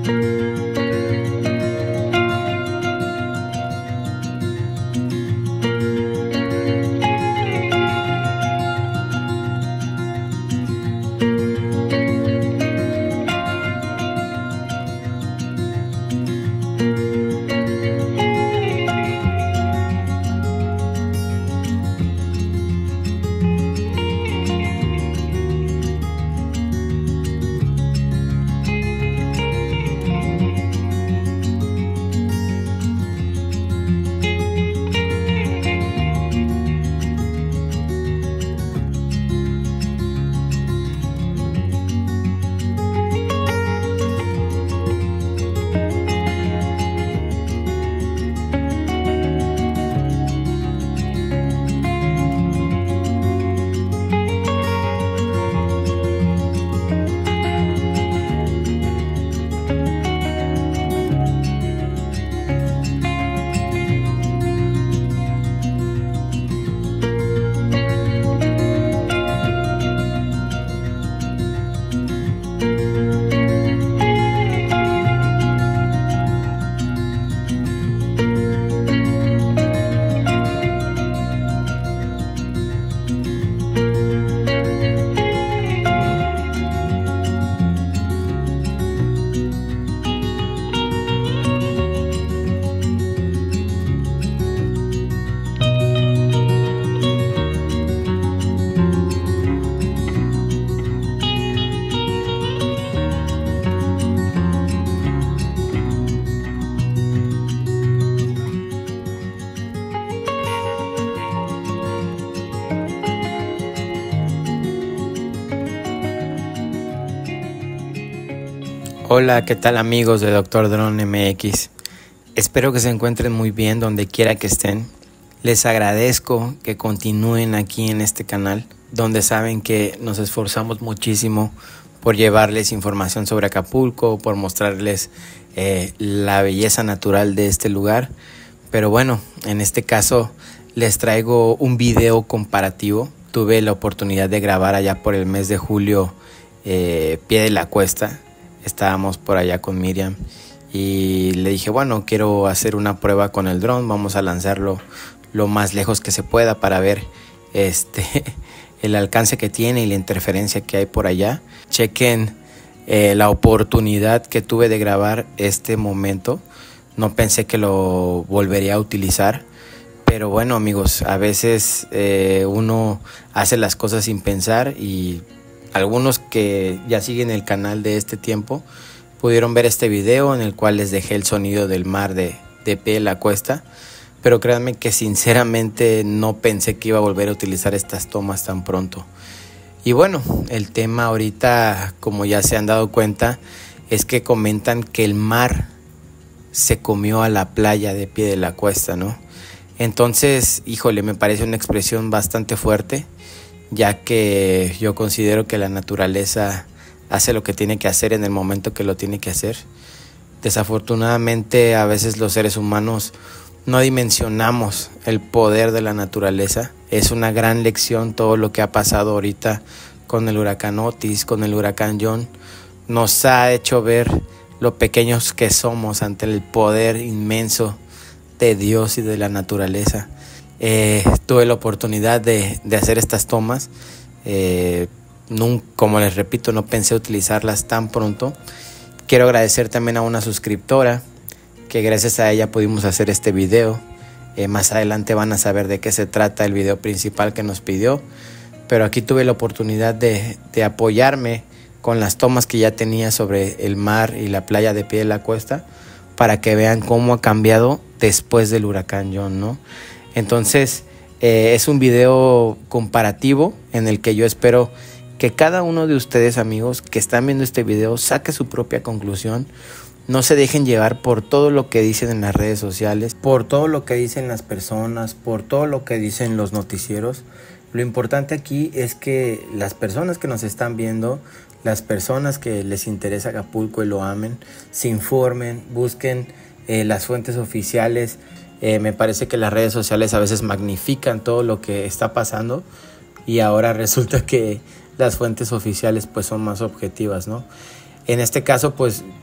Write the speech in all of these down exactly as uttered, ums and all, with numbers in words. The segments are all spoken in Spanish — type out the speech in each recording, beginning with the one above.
Hola, ¿qué tal amigos de Doctor Drone M X? Espero que se encuentren muy bien donde quiera que estén. Les agradezco que continúen aquí en este canal, donde saben que nos esforzamos muchísimo por llevarles información sobre Acapulco, por mostrarles eh, la belleza natural de este lugar. Pero bueno, en este caso les traigo un video comparativo. Tuve la oportunidad de grabar allá por el mes de julio eh, Pie de la Cuesta. Estábamos por allá con Miriam y le dije, bueno, quiero hacer una prueba con el dron, vamos a lanzarlo lo más lejos que se pueda para ver este el alcance que tiene y la interferencia que hay por allá. Chequen eh, la oportunidad que tuve de grabar este momento. No pensé que lo volvería a utilizar, pero bueno amigos, a veces eh, uno hace las cosas sin pensar, y algunos que ya siguen el canal de este tiempo pudieron ver este video en el cual les dejé el sonido del mar de, de Pie de la Cuesta. Pero créanme que sinceramente no pensé que iba a volver a utilizar estas tomas tan pronto. Y bueno, el tema ahorita, como ya se han dado cuenta, es que comentan que el mar se comió a la playa de Pie de la Cuesta, ¿no? Entonces, híjole, me parece una expresión bastante fuerte, ya que yo considero que la naturaleza hace lo que tiene que hacer en el momento que lo tiene que hacer. Desafortunadamente, a veces los seres humanos no dimensionamos el poder de la naturaleza. Es una gran lección todo lo que ha pasado ahorita con el huracán Otis, con el huracán John. Nos ha hecho ver lo pequeños que somos ante el poder inmenso de Dios y de la naturaleza. Eh, tuve la oportunidad de, de hacer estas tomas. Eh, nunca, como les repito, no pensé utilizarlas tan pronto. Quiero agradecer también a una suscriptora, que gracias a ella pudimos hacer este video. Eh, más adelante van a saber de qué se trata el video principal que nos pidió. Pero aquí tuve la oportunidad de, de apoyarme con las tomas que ya tenía sobre el mar y la playa de Pie de la Cuesta, para que vean cómo ha cambiado después del huracán John, ¿no? Entonces, eh, es un video comparativo en el que yo espero que cada uno de ustedes, amigos, que están viendo este video, saque su propia conclusión. No se dejen llevar por todo lo que dicen en las redes sociales, por todo lo que dicen las personas, por todo lo que dicen los noticieros. Lo importante aquí es que las personas que nos están viendo, las personas que les interesa Acapulco y lo amen, se informen, busquen eh, las fuentes oficiales. Eh, me parece que las redes sociales a veces magnifican todo lo que está pasando, y ahora resulta que las fuentes oficiales pues son más objetivas, ¿no? En este caso pues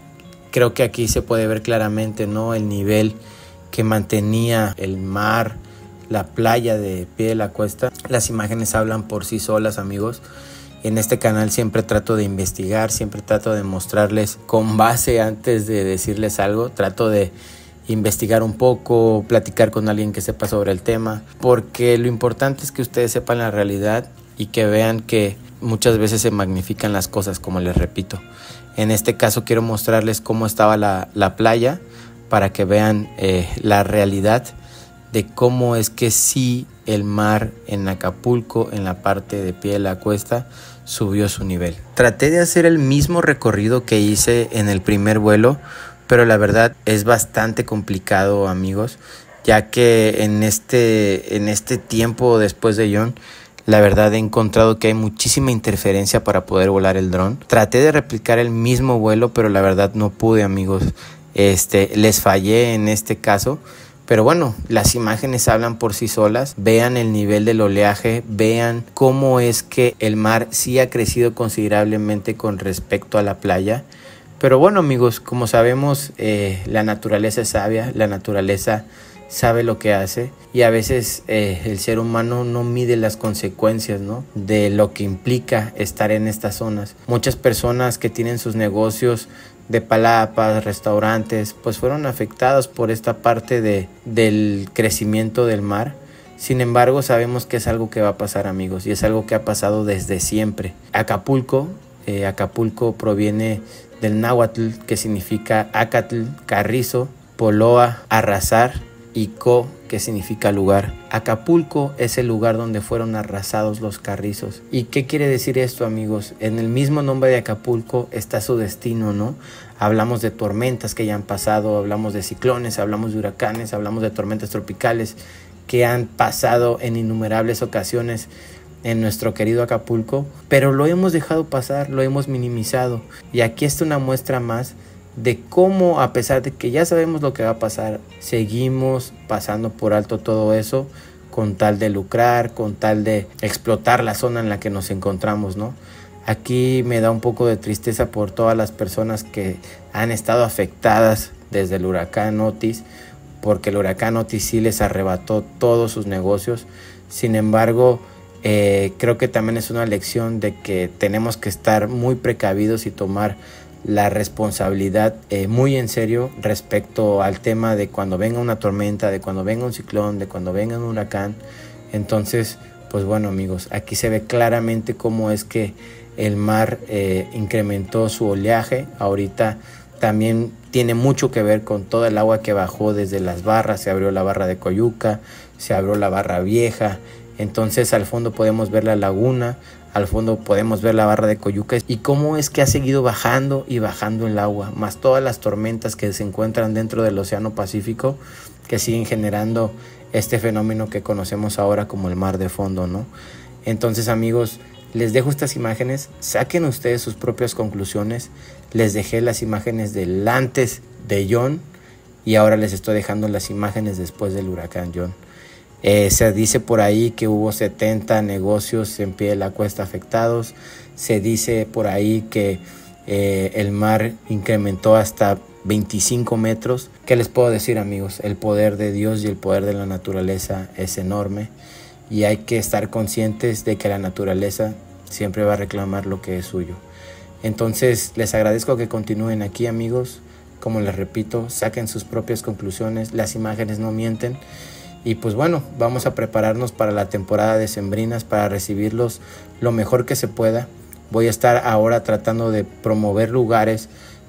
creo que aquí se puede ver claramente, ¿no?, el nivel que mantenía el mar, la playa de Pie de la Cuesta. Las imágenes hablan por sí solas, amigos. En este canal siempre trato de investigar, siempre trato de mostrarles con base antes de decirles algo. Trato de investigar un poco, platicar con alguien que sepa sobre el tema, porque lo importante es que ustedes sepan la realidad y que vean que muchas veces se magnifican las cosas, como les repito. En este caso quiero mostrarles cómo estaba la, la playa para que vean eh, la realidad de cómo es que sí el mar en Acapulco, en la parte de Pie de la Cuesta, subió su nivel. Traté de hacer el mismo recorrido que hice en el primer vuelo, pero la verdad es bastante complicado, amigos, ya que en este, en este tiempo después de John, la verdad he encontrado que hay muchísima interferencia para poder volar el dron. Traté de replicar el mismo vuelo, pero la verdad no pude, amigos. Este, les fallé en este caso. Pero bueno, las imágenes hablan por sí solas. Vean el nivel del oleaje, vean cómo es que el mar sí ha crecido considerablemente con respecto a la playa. Pero bueno, amigos, como sabemos, eh, la naturaleza es sabia, la naturaleza sabe lo que hace, y a veces eh, el ser humano no mide las consecuencias, ¿no?, de lo que implica estar en estas zonas. Muchas personas que tienen sus negocios de palapas, restaurantes, pues fueron afectados por esta parte de, del crecimiento del mar. Sin embargo, sabemos que es algo que va a pasar, amigos, y es algo que ha pasado desde siempre. Acapulco, eh, Acapulco proviene del náhuatl, que significa acatl, carrizo, poloa, arrasar, y co, que significa lugar. Acapulco es el lugar donde fueron arrasados los carrizos. ¿Y qué quiere decir esto, amigos? En el mismo nombre de Acapulco está su destino, ¿no? Hablamos de tormentas que ya han pasado, hablamos de ciclones, hablamos de huracanes, hablamos de tormentas tropicales que han pasado en innumerables ocasiones en nuestro querido Acapulco, pero lo hemos dejado pasar, lo hemos minimizado. Y aquí está una muestra más de cómo, a pesar de que ya sabemos lo que va a pasar, seguimos pasando por alto todo eso con tal de lucrar, con tal de explotar la zona en la que nos encontramos, ¿no? Aquí me da un poco de tristeza por todas las personas que han estado afectadas desde el huracán Otis, porque el huracán Otis sí les arrebató todos sus negocios. Sin embargo, eh, creo que también es una lección de que tenemos que estar muy precavidos y tomar la responsabilidad eh, muy en serio respecto al tema de cuando venga una tormenta, de cuando venga un ciclón, de cuando venga un huracán. Entonces, pues bueno, amigos, aquí se ve claramente cómo es que el mar eh, incrementó su oleaje. Ahorita también tiene mucho que ver con toda el agua que bajó desde las barras. Se abrió la barra de Coyuca, se abrió la barra vieja. Entonces al fondo podemos ver la laguna, al fondo podemos ver la barra de Coyuca, y cómo es que ha seguido bajando y bajando el agua, más todas las tormentas que se encuentran dentro del Océano Pacífico, que siguen generando este fenómeno que conocemos ahora como el mar de fondo, ¿no? Entonces, amigos, les dejo estas imágenes, saquen ustedes sus propias conclusiones. Les dejé las imágenes del antes de John y ahora les estoy dejando las imágenes después del huracán John. Eh, se dice por ahí que hubo setenta negocios en Pie de la Cuesta afectados. Se dice por ahí que eh, el mar incrementó hasta veinticinco metros. ¿Qué les puedo decir, amigos? El poder de Dios y el poder de la naturaleza es enorme, y hay que estar conscientes de que la naturaleza siempre va a reclamar lo que es suyo. Entonces les agradezco que continúen aquí, amigos. Como les repito, saquen sus propias conclusiones, las imágenes no mienten. Y pues bueno, vamos a prepararnos para la temporada de decembrinas, para recibirlos lo mejor que se pueda. Voy a estar ahora tratando de promover lugares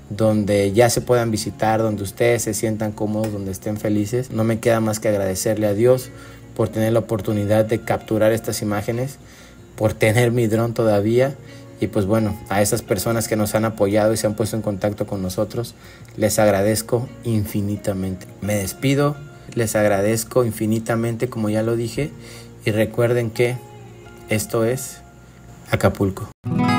donde ya se puedan visitar, donde ustedes se sientan cómodos, donde estén felices. No me queda más que agradecerle a Dios por tener la oportunidad de capturar estas imágenes, por tener mi dron todavía. Y pues bueno, a esas personas que nos han apoyado y se han puesto en contacto con nosotros, les agradezco infinitamente. Me despido. Les agradezco infinitamente, como ya lo dije, y recuerden que esto es Acapulco.